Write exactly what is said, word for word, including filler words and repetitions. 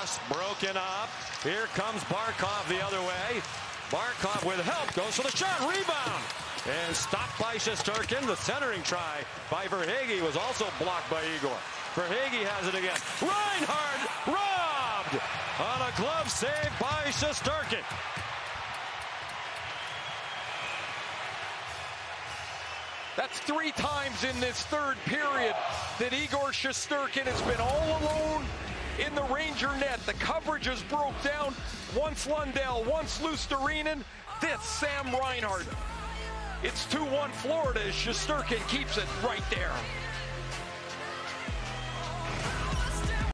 cross broken up. Here comes Barkov the other way. Barkov with help goes for the shot. Rebound. And stopped by Shesterkin. The centering try by Verhaeghe was also blocked by Igor. Verhaeghe has it again. Reinhart robbed on a glove save by Shesterkin. That's three times in this third period that Igor Shesterkin has been all alone in the Ranger net. The coverages broke down. Once Lundell, once Luostarinen, this Sam Reinhart. It's two one Florida as Shesterkin keeps it right there.